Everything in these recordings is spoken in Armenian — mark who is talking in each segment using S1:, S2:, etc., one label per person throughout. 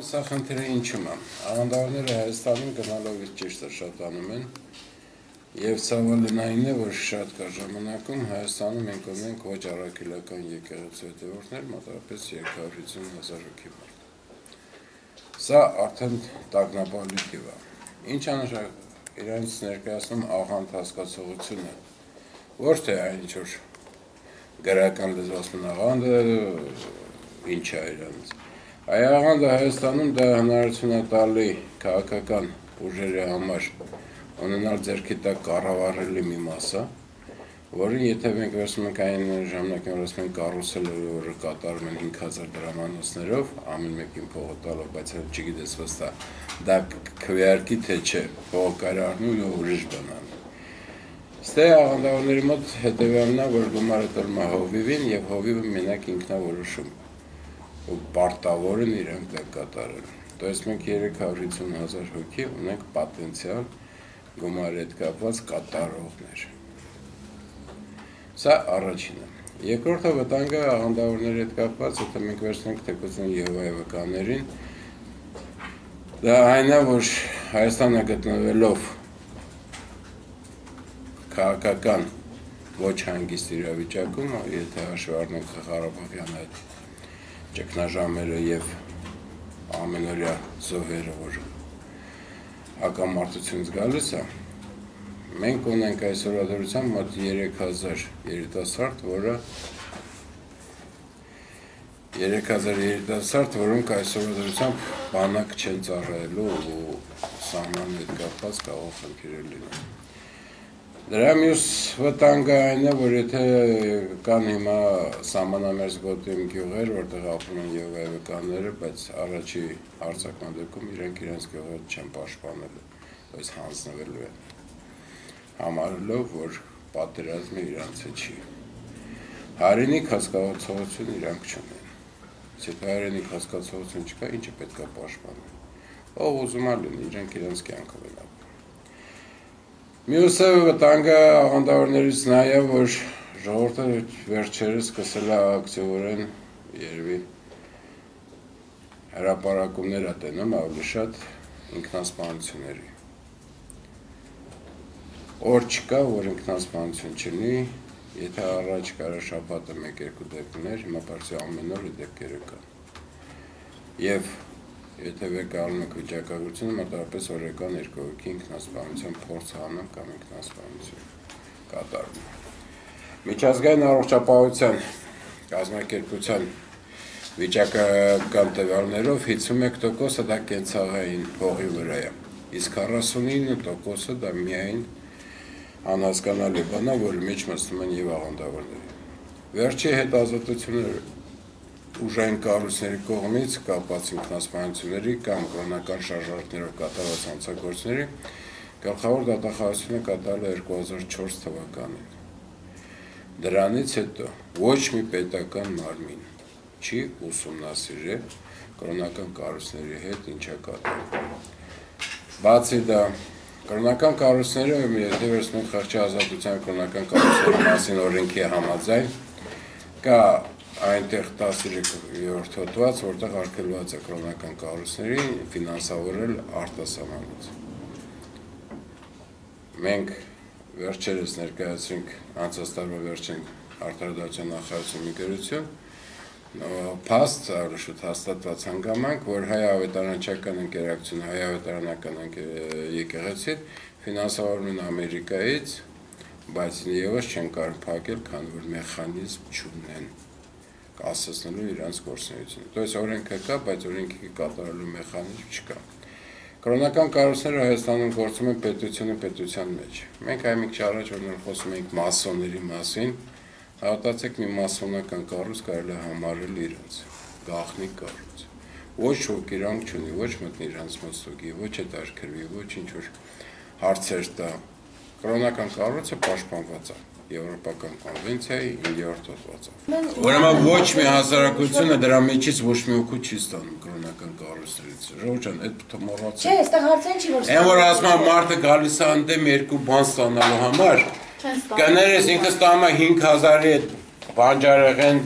S1: Սա խնդիրը ինչու՞մ է։ Աղանդավորները Հայաստանում գնալով ճիշտ է շատանում են եւ ցավալին այն է, որ շատ կար ժամանակում Հայաստանում մենք ունենք ոչ առաքելական եկեղեցու հետևորդներ, մոտավորապես 350,000 հոգի մարդ։ Սա արդեն տագնապալի թիվ է։ Ինչ անշակ իրենց ներկայացնում աղանդ հասկացողությունը, ոչ թե այն ինչ-որ գրական լեզվացում աղանդը ինչ է իրենց։ Այ աղանդը Հայաստանում դա հնարավորություն է տալի քաղաքական ուժերի համար ունենալ ձեռքի տակ կառավարելի մի մասը, որին եթե մենք վերցնում ենք այն ժամանակին, որ ասում ենք կարուսելը, որը կատարում են 5000 դրամանոցներով, ամեն մեկին փողը տալով, բայց հենց չգիտես վստահ, դա քվեարկի թե չէ, փողը կարի առնի ու ուրիշ բան անի։ Ստե աղանդավորների մոտ հետևյալն է, որ գումարը տրվում է հովիվին եւ հովիվը մենակ ինքն է որոշում։ Ու պարտավոր են իրենք դա կատարել։ То есть մենք 350,000 հոգի ունենք պոտենցիալ գումարի հետ կապված կատարողներ։ Սա առաջինը։ Երկրորդը վտանգը աղանդավորների հետ կապված, եթե մենք վերցնենք թեկուզին Եհովայի վկաներին, դա այն է, որ Հայաստանը գտնվելով քաղաքական ոչ հանգիստ իրավիճակում, եթե հաշվի առնենք Ղարաբաղյան այդ ճգնաժամերը եւ ամենօրյա զոհերը, որ հակամարտությունից գալիս է, մենք ունենք այսօրվա դրությամբ մոտ 3000 երիտասարդ, որոնք այսօրվա դրությամբ բանակ չեն ծառայելու ու սահմանի հետ կապված կարող խնդիրներ լինեն։ Դրա մյուս վտանգը այն է, որ եթե կան հիմա սահմանամերձ գոտիում գյուղեր, որտեղ ապրում են Եհովայի վկաները, բայց առաջի արձակման դեպքում իրենք իրենց գյուղերը չեն պաշտպանելու, այս հանձնվելու են, համարելով, որ պատերազմը իրանց չի։ Հայրենիք հասկացողություն իրանք չունեն։ Եթե հայրենիք հասկացողություն չկա, ինչը պետք է պաշտպանել։ Ով ուզում է լինի, իրենք իրենց կյանքով են ապրում։ Մյուսը վտանգը աղանդավորներից նա է, որ ժողովուրդը վերջերս սկսել է ակտիվորեն երևի հրապարակումներ ատենում ավելի շատ ինքնասպանությունների։ Օր չկա, որ ինքնասպանություն չլինի, եթե առաջ կարա շաբաթը 1-2 դեպքեր, հիմա բարձր ամեն օր դեպքերը կան։ Եվ եթե վեկալում եք վիճակագրությունը, մոտավորապես օրական 2 հոգի ինքնասպանության փորձ անում կամ ինքնասպանություն կատարում։ Միջազգային առողջապահության կազմակերպության վիճակական տվյալներով 51%-ը դա կենցաղային փողի վրա է, իսկ 49%-ը դա միայն անհասկանալի բան է, որի մեջ մտնում են եւ աղանդավորները։ Վերջի հետազոտությունները ուժային կառույցների կողմից կապված ինքնասպանությունների կամ կրոնական շարժառիթներով կատարված հանցագործների գլխավոր դատախազությունը կատարել է 2004 թվականին։ Դրանից հետո ոչ մի պետական մարմին չի ուսումնասիրել կրոնական կառույցների հետ ինչա կատարվում։ Բացի դա, կրոնական կառույցները, եթե վերցնում ենք Խաղաղ ազատության կրոնական կառույցների մասին օրենքի համաձայն, կա այնտեղ 13-րդ հոդված, որտեղ արգելված է կրոնական կառույցներին ֆինանսավորել արտասահմանից։ Մենք վերջերս ներկայացրինք անցած տարվա վերջին արտարադատության նախարարության մի գրություն, փաստ շուտ հաստատված հանգամանք, որ հայ ավետարանչական ընկերակցությունը, հայ ավետարանական եկեղեցին ֆինանսավորվում են Ամերիկայից, բայց եւս չեն կարող փակել, քանի որ մեխանիզմ չունեն ասացնելու իրանց գործունեությունը։ То есть օրենքը կա, բայց օրենքի կատարելու մեխանիզմ չկա։ Կրոնական կառույցները Հայաստանում գործում են պետության մեջ։ Մենք այ մի քիչ առաջ որ խոսում էինք մասոնների մասին, հավատացեք մի մասոնական կառույց կարելի է համարել իրենց գաղտնի կառույց։ Ոչ ոք իրանք չունի, ոչ մտնի իրանց մոստոգի, ոչ հետարքրվի, ոչ ինչ որ հարցեր տա։ Կրոնական կառույցը պաշտպանված է Եվրոպական կոնվենցիայի 9-րդ հոդվածով։ Ուրեմն ոչ մի հասարակությունը դրա մեջից ոչ մի օգուտ չի ստանում կրոնական կառույցներից։ Ժողովուրդ ջան, այդ մոռացեք։
S2: Չէ, այստեղ հարցն չի որ։
S1: Այն որ ասում եմ մարդը գալիս է ընդդեմ երկու բան ստանալու համար, կներես ինքը ստանում է 5000-ի այդ բանջարեղեն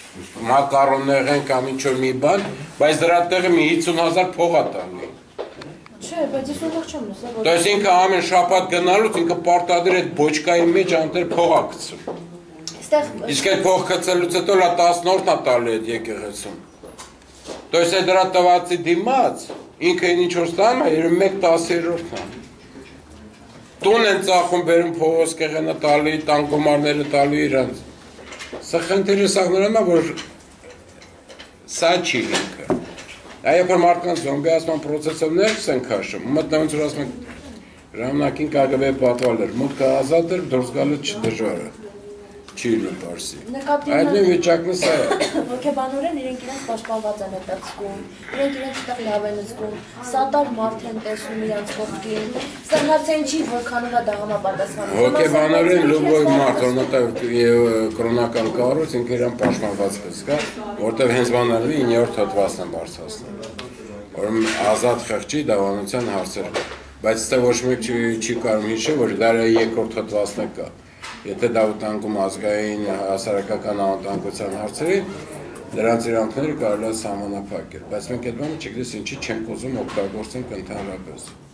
S1: մակարոններ կամ ինչ-որ մի բան, բայց դրա տեղը մի 50,000 փող է տալի։
S2: Չէ, բայց ես ուղղ չեմ լսել։
S1: То есть ինքը ամեն շաբաթ գնալուց ինքը պարտադիր այդ բոճկայի մեջ անտեր փող է գցում։ Իսկ այդ փող գցելուց հետո լա 10-րդն է տալի այդ եկեղեցուն։ То есть այդ դրա տվածի դիմաց ինքը ինչ-որ ստանում է 1/10-րդն է։ Տուն են ծախում բերում փողոց կեղենը տալի, տան գումարները տալի իրանց։ Սա խնդիրը սա նրան է, որ սա չի ինքը։ Այո, որ մարդկանց զոմբիացման պրոցեսով ներս են քաշում, մտնելուց որ ասում են ժամանակին KGB պատվալ էր, մուտքը ազատ էր, դուրս գալը չդժվար է։ Չի լուպարսի։ Այդ նույն վիճակն է սա։
S2: Հոգեբանորեն իրենք իրենց պաշտպանված են այդտեղ զգում, իրենք իրենց այդտեղ լավ են զգում, սատար մարդ են տեսնում իրենց կողքին, սա հարցային չի, որքանով է դա համապատասխանում։
S1: Հոգեբանորեն լուբոյ մարդ, որովհետև կրոնական կառույց ինքը իրան պաշտպանված կզգա, որտեղ հենց բանալի 9-րդ հատվածն են բարձրացնում, որ ազատ խղճի դավանության հարցեր կա, բայց ստե ոչ մեկ չի կարող հիշել, որ դա 2-րդ հատվածն է կա։ Եթե դա ուտանկում ազգային հասարակական անվտանգության հարցերի, դրանց իրանքները կարելի է սահմանափակել, բայց մենք այդ բանը չգիտես ինչի չենք ուզում օգտագործենք ընդհանրապես։